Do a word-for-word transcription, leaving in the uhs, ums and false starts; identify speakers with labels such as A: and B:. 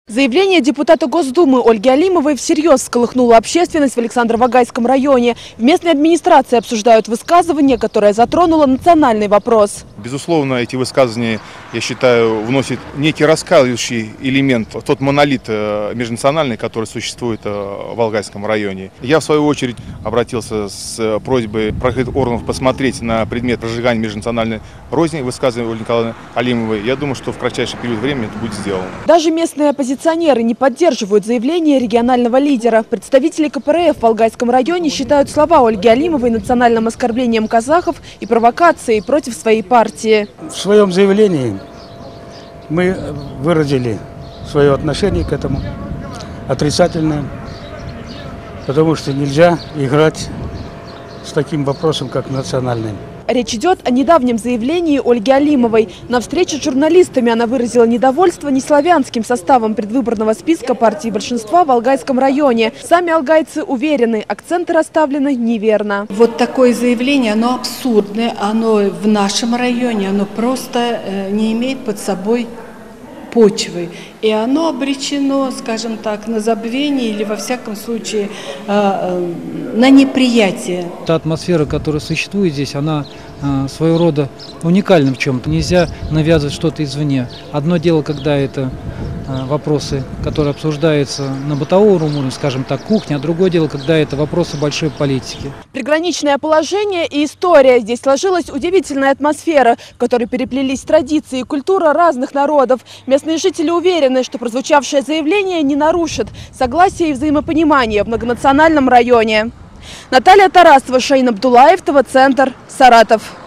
A: Заявление депутата Госдумы Ольги Алимовой всерьез всколыхнуло общественность в Александро-Вагайском районе. В местной администрации обсуждают высказывание, которое затронуло национальный вопрос.
B: Безусловно, эти высказывания, я считаю, вносят некий раскалывающий элемент в тот монолит межнациональный, который существует в Вагайском районе. Я, в свою очередь, обратился с просьбой правоохранительных органов посмотреть на предмет прожигания межнациональной розни, высказывания Ольги Николаевны Алимовой. Я думаю, что в кратчайший период времени это будет сделано.
A: Даже местные оппозиционеры не поддерживают заявление регионального лидера. Представители ка пэ эр эф в Валгайском районе считают слова Ольги Алимовой национальным оскорблением казахов и провокацией против своей партии.
C: В своем заявлении мы выразили свое отношение к этому отрицательное, потому что нельзя играть с таким вопросом, как национальный.
A: Речь идет о недавнем заявлении Ольги Алимовой. На встрече с журналистами она выразила недовольство неславянским составом предвыборного списка партии большинства в Алгайском районе. Сами алгайцы уверены, акценты расставлены неверно.
D: Вот такое заявление, оно абсурдное, оно в нашем районе, оно просто не имеет под собой почвы. И оно обречено, скажем так, на забвение или, во всяком случае, на неприятие.
E: Та атмосфера, которая существует здесь, она своего рода уникальна в чем-то. Нельзя навязывать что-то извне. Одно дело, когда это вопросы, которые обсуждаются на бытовом уровне, скажем так, кухня, а другое дело, когда это вопросы большой политики.
A: Приграничное положение и история. Здесь сложилась удивительная атмосфера, в которой переплелись традиции и культура разных народов. Местные жители уверены, что прозвучавшее заявление не нарушит согласие и взаимопонимание в многонациональном районе. Наталья Тарасова, Шаин Абдулаев, ТВ-центр, Саратов.